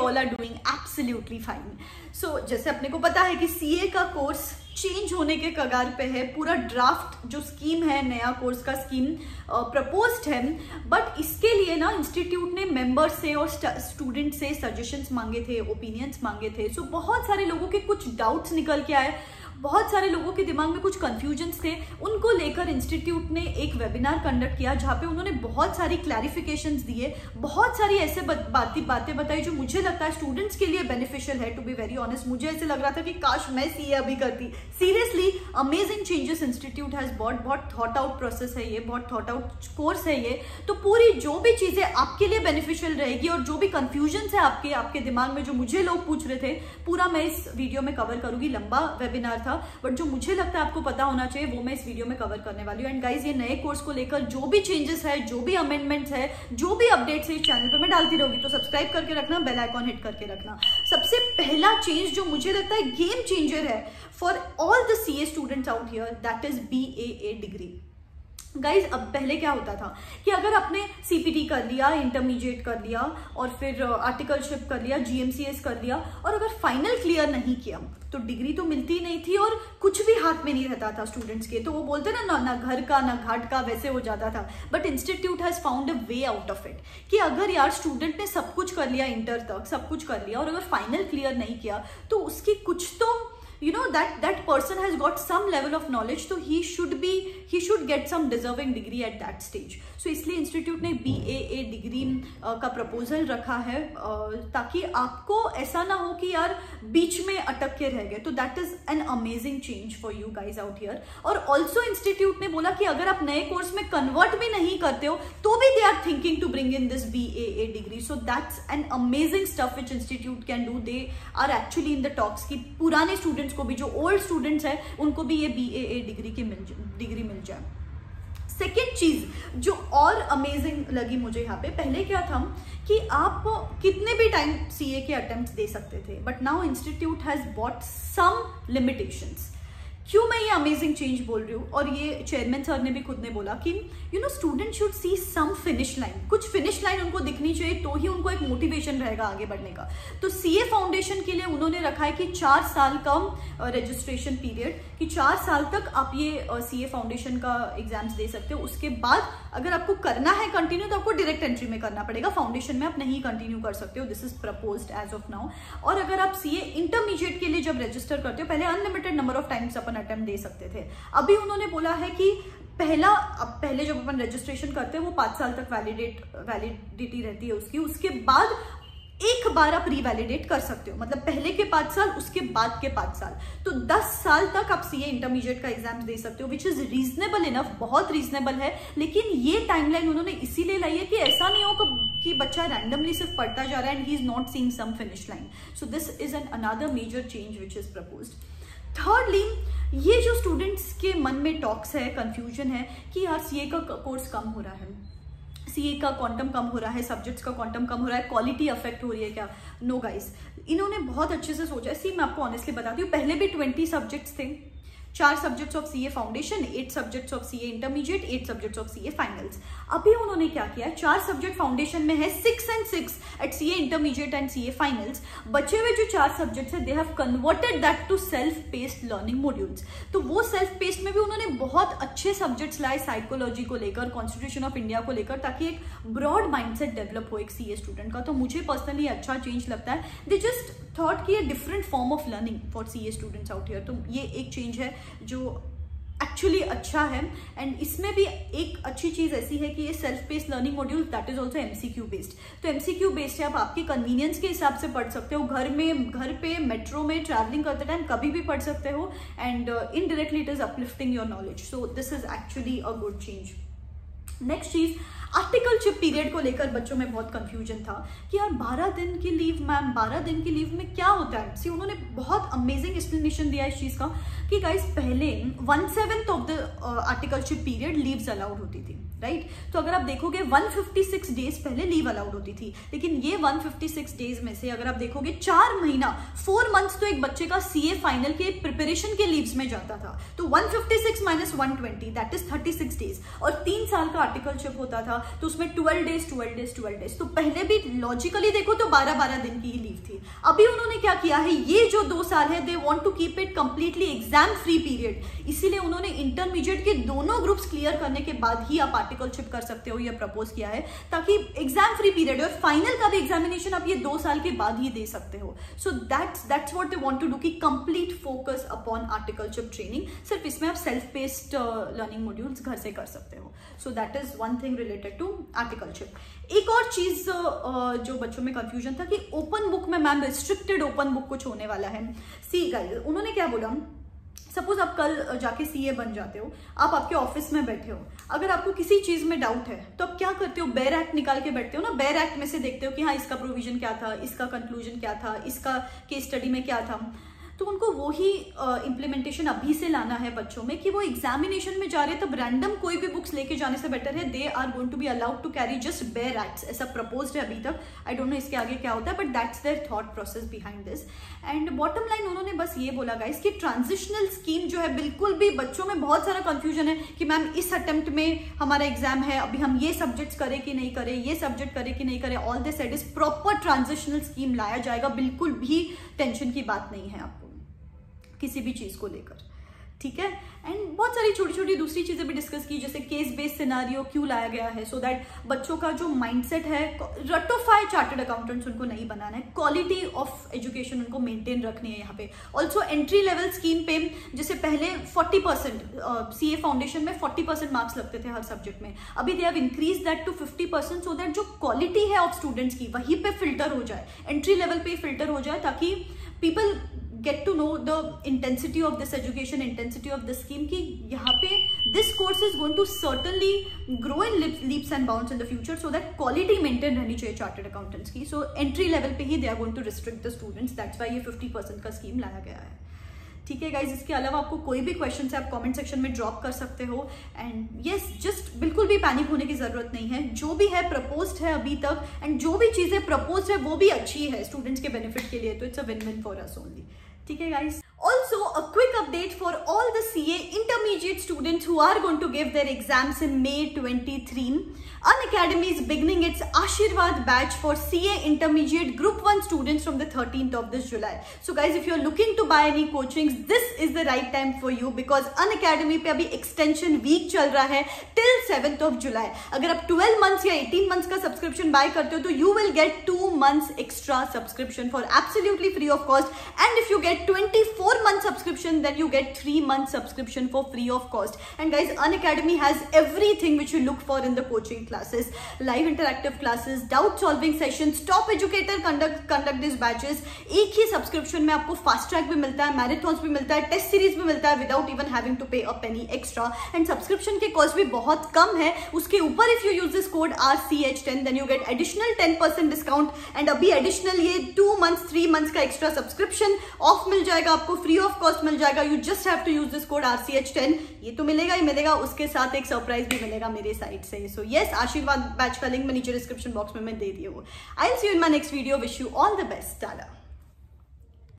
All are doing absolutely fine. So जैसे अपने को पता है कि सीए का कोर्स चेंज होने के कगार पे है, पूरा ड्राफ्ट जो स्कीम है, नया कोर्स का स्कीम प्रपोज्ड है, बट इसके लिए ना इंस्टीट्यूट ने मेंबर से और स्टूडेंट से सजेशंस मांगे थे, ओपिनियंस मांगे थे। सो बहुत सारे लोगों के कुछ डाउट्स निकल के आए, बहुत सारे लोगों के दिमाग में कुछ कंफ्यूजन्स थे, उनको लेकर इंस्टीट्यूट ने एक वेबिनार कंडक्ट किया जहाँ पे उन्होंने बहुत सारी क्लैरिफिकेशंस दिए, बहुत सारी ऐसे बातें बताई जो मुझे लगता है स्टूडेंट्स के लिए बेनिफिशियल है। टू बी वेरी ऑनेस्ट, मुझे ऐसे लग रहा था कि काश मैं सीए अभी करती। Seriously amazing changes institute has bought, बहुत थॉट आउट प्रोसेस है ये, बहुत थॉट आउट कोर्स है ये। तो पूरी जो भी चीजें आपके लिए बेनिफिशियल रहेगी और जो भी कंफ्यूजन्स है आपके दिमाग में जो मुझे लोग पूछ रहे थे, पूरा मैं इस वीडियो में कवर करूंगी। लंबा वेबिनार था, बट जो मुझे लगता है आपको पता होना चाहिए वो मैं इस वीडियो में कवर करने वाली हूँ। एंड गाइज, ये नए कोर्स को लेकर जो भी चेंजेस है, जो भी अमेंडमेंट्स है, जो भी अपडेट्स है इस चैनल पे मैं डालती रहूंगी, तो सब्सक्राइब करके रखना, बेल आइकॉन हिट करके रखना। सबसे पहला चेंज जो मुझे लगता है गेम चेंजर है for all the CA students out here, that is BAA degree. Guys, अब पहले क्या होता था कि अगर आपने CPT कर लिया, इंटरमीडिएट कर लिया और फिर आर्टिकलशिप कर लिया, GMCS कर लिया और अगर फाइनल क्लियर नहीं किया तो डिग्री तो मिलती नहीं थी और कुछ भी हाथ में नहीं रहता था स्टूडेंट्स के। तो वो बोलते ना घर का ना घाट का, वैसे हो जाता था। But institute has found a way out of it कि अगर यार स्टूडेंट ने सब कुछ कर लिया, इंटर तक सब कुछ कर लिया और अगर फाइनल क्लियर नहीं किया तो उसकी कुछ तो that person has got some level of knowledge, so he should get some deserving degree at that stage. So इसलिए इंस्टीट्यूट ने BAA डिग्री का प्रपोजल रखा है ताकि आपको ऐसा ना हो कि यार बीच में अटक के रह गए। तो that is an amazing change for you guys out here. और ऑल्सो इंस्टीट्यूट ने बोला कि अगर आप नए कोर्स में कन्वर्ट भी नहीं करते हो तो भी they are thinking to bring in this BAA degree. So that's an amazing stuff which institute can do. They are actually in the talks कि पुराने स्टूडेंट्स को भी, जो ओल्ड स्टूडेंट्स हैं, उनको भी ये BAA डिग्री मिल जाए। सेकेंड चीज जो और अमेजिंग लगी मुझे यहाँ पे, पहले क्या था कि आप कितने भी टाइम CA के अटेम्प्ट्स दे सकते थे, but now institute has bought some limitations. क्यों मैं ये अमेजिंग चेंज बोल रही हूँ, और ये चेयरमैन सर ने भी खुद ने बोला कि student should see some finish line, कुछ फिनिश लाइन उनको दिखनी चाहिए तो ही उनको एक मोटिवेशन रहेगा आगे बढ़ने का। तो CA फाउंडेशन के लिए उन्होंने रखा है कि 4 साल का रजिस्ट्रेशन पीरियड, कि 4 साल तक आप ये CA फाउंडेशन का एग्जाम्स दे सकते हो। उसके बाद अगर आपको करना है कंटिन्यू तो आपको डायरेक्ट एंट्री में करना पड़ेगा, फाउंडेशन में आप नहीं कंटिन्यू कर सकते हो। This is proposed as of now. और अगर आप CA इंटरमीडिएट के लिए जब रजिस्टर करते हो, पहले अनलिमिटेड नंबर ऑफ टाइम्स अपन अटेम्प्ट दे सकते थे, अभी उन्होंने बोला है कि पहले जब अपन रजिस्ट्रेशन करते हैं वो 5 साल तक वैलिडिटी रहती है उसकी, उसके बाद एक बार आप रीवैलिडेट कर सकते हो, मतलब पहले के 5 साल, उसके बाद के 5 साल। तो 10 साल तक आप CA इंटरमीडिएट का एग्जाम दे सकते हो, विच इज रीजनेबल इनफ, बहुत रीजनेबल है। लेकिन ये टाइमलाइन उन्होंने इसीलिए लाई है कि ऐसा नहीं हो कि बच्चा रैंडमली सिर्फ पढ़ता जा रहा है and he is not seeing some finish line. So this is an another major change which is proposed. Thirdly, ये जो स्टूडेंट्स के मन में टॉक्स है, कंफ्यूजन है कि यार CA का कोर्स कम हो रहा है, CA का क्वांटम कम हो रहा है, सब्जेक्ट्स का क्वांटम कम हो रहा है, क्वालिटी अफेक्ट हो रही है क्या? नो गाइस, इन्होंने बहुत अच्छे से सोचा है। मैं आपको ऑनेस्टली बताती हूँ, पहले भी 20 सब्जेक्ट्स थे, 4 subjects of CA foundation, 8 subjects of CA intermediate, 8 subjects of CA finals. अभी उन्होंने क्या किया, 4 सब्जेक्ट फाउंडेशन में है, 6 and 6 at CA intermediate and CA finals. बचे हुए जो 4 सब्जेक्ट्स है, they have converted that to self paced learning modules. तो वो सेल्फ पेस्ड में भी उन्होंने बहुत अच्छे सब्जेक्ट्स लाए, साइकोलॉजी को लेकर, कॉन्स्टिट्यूशन ऑफ इंडिया को लेकर, ताकि एक ब्रॉड माइंडसेट डेवलप हो एक CA स्टूडेंट का। तो मुझे पर्सनली अच्छा चेंज लगता है। दे जस्ट थॉट कि ये different form of learning for CA students out here. तो ये एक चेंज है जो एक्चुअली अच्छा है। एंड इसमें भी एक अच्छी चीज ऐसी है कि ये self paced learning module that is also MCQ based. तो MCQ बेस्ड है, आप आपके कन्वीनियंस के हिसाब से पढ़ सकते हो, घर पे मेट्रो में ट्रैवलिंग करते टाइम कभी भी पढ़ सकते हो, and indirectly it is uplifting your knowledge. So this is actually a good change. Next चीज, आर्टिकलशिप पीरियड को लेकर बच्चों में बहुत कंफ्यूजन था कि यार 12 दिन की लीव मैम, 12 दिन की लीव में क्या होता है। उन्होंने बहुत अमेजिंग एक्सप्लेनेशन दिया इस चीज का कि गाइस पहले 1/7 of the articleship period leaves allowed होती थी, राइट। तो अगर आप देखोगे 156 डेज पहले लीव अलाउड होती थी, लेकिन ये 156 डेज में से अगर आप देखोगे 4 महीना 4 मंथ्स तो एक बच्चे का CA फाइनल के प्रिपरेशन के लीव्स में जाता था। तो 156 - 120 दैट इज 36 डेज, और 3 साल का पार्टिकलशिप होता था तो उसमें 12 डेज, तो पहले भी लॉजिकली देखो तो 12 दिन की ही लीव थी। अभी उन्होंने क्या किया है, ये जो 2 साल है they want to keep it completely exam free period, इसीलिए उन्होंने इंटरमीडिएट के दोनों ग्रुप्स क्लियर करने के बाद ही आप पार्टिकलशिप कर सकते हो, ये प्रपोज किया है ताकि एग्जाम फ्री पीरियड और फाइनल का भी एग्जामिनेशन आप ये 2 साल के बाद ही दे सकते हो। So that's what they want to do कि complete focus upon articleship training. सिर्फ इसमें आप सेल्फ बेस्ड लर्निंग मॉड्यूल्स घर से कर सकते हो। So that is one thing related to articleship. एक और चीज जो बच्चों में कंफ्यूजन था कि ओपन बुक में मैम रिस्ट्रिक्टेड ओपन बुक कुछ होने वाला है। सी गाइस, उन्होंने क्या बोला, सपोज आप कल जाके सीए बन जाते हो, आप आपके ऑफिस में बैठे हो, अगर आपको किसी चीज में डाउट है तो आप क्या करते हो, बेयर एक्ट निकाल के बैठते हो ना, बेयर एक्ट में से देखते हो कि हाँ इसका प्रोविजन क्या था, इसका कंक्लूजन क्या था, इसका केस स्टडी में क्या था। तो उनको वो ही इम्प्लीमेंटेशन अभी से लाना है बच्चों में कि वो एग्जामिनेशन में जा रहे हैं तब रैंडम कोई भी बुक्स लेके जाने से बेटर है they are going to be allowed to carry just bare acts, ऐसा प्रपोज्ड है अभी तक। आई डोंट नो इसके आगे क्या होता है, but that's their thought process behind this. And bottom line उन्होंने बस ये बोला गाइस कि ट्रांजिशनल स्कीम जो है, बिल्कुल भी बच्चों में बहुत सारा कंफ्यूजन है कि मैम इस अटेम्प्ट में हमारा एग्जाम है, अभी हम ये सब्जेक्ट्स करें कि नहीं करें, ये सब्जेक्ट करें कि नहीं करें। All this said is proper transitional scheme लाया जाएगा, बिल्कुल भी टेंशन की बात नहीं है आपको किसी भी चीज को लेकर, ठीक है। एंड बहुत सारी छोटी छोटी दूसरी चीजें भी डिस्कस की, जैसे केस बेस्ड सिनारियो क्यों लाया गया है, सो दैट बच्चों का जो माइंडसेट है, रटोफाई चार्टर्ड अकाउंटेंट्स उनको नहीं बनाना है, क्वालिटी ऑफ एजुकेशन उनको मेंटेन रखनी है यहाँ पे। ऑल्सो एंट्री लेवल स्कीम पे जैसे पहले 40% सीए फाउंडेशन में 40% मार्क्स लगते थे हर सब्जेक्ट में, अभी they have increase that to 50% so that जो क्वालिटी है ऑफ स्टूडेंट्स की वहीं पे फिल्टर हो जाए, एंट्री लेवल पे फिल्टर हो जाए, ताकि people get to know the intensity of this education, intensity of this scheme कि यहाँ पे this course is going to certainly grow in leaps and bounds in the future so that quality maintain रहनी चाहिए chartered accountants की। So entry level पे ही they are going to restrict the students, that's why ये 50% का scheme लाया गया है, ठीक है गाइज। इसके अलावा आपको कोई भी क्वेश्चन है आप कमेंट सेक्शन में ड्रॉप कर सकते हो। एंड यस, जस्ट बिल्कुल भी पैनिक होने की जरूरत नहीं है, जो भी है प्रपोज्ड है अभी तक, एंड जो भी चीजें प्रपोज्ड है वो भी अच्छी है स्टूडेंट्स के बेनिफिट के लिए, तो it's a win win for us only, ठीक है guys. Also, a quick update for all the CA intermediate students who are going to give their exams in May 23. Unacademy is beginning its Ashirwad batch for CA intermediate group 1 students from the 13th of this July. So guys, if you're looking to buy any coachings, this is the right time for you because Unacademy पे अभी extension week चल रहा है till 7th of July. अगर आप 12 months या 18 months का subscription buy करते हो तो you will get 2 months extra subscription for absolutely free of cost. And if you get 24-month subscription, then you get 3 months subscription for free of cost. And guys, Unacademy has everything which you look for in the coaching classes, live interactive classes, doubt solving sessions, top educator conduct these batches। एक ही subscription में आपको fast track भी मिलता है, marathons भी मिलता है, test series भी मिलता है without even having to pay a penny extra. And subscription के कॉस्ट भी बहुत कम है, उसके ऊपर if you use this code RCH10 then you get additional 10% discount. And अभी एडिशनल ये 2 months 3 months का एक्स्ट्रा सब्सक्रिप्शन ऑफ मिल जाएगा आपको, फ्री ऑफ कॉस्ट मिल जाएगा। You just have to use this code RCH10। ये तो मिलेगा ही मिलेगा, उसके साथ एक सरप्राइज भी मिलेगा मेरे साइड से। सो यस, आशीर्वाद बैच का लिंक मैं नीचे डिस्क्रिप्शन बॉक्स में मैं दे दी हूँ। I will see you in my next video. Wish you all the best. Tata.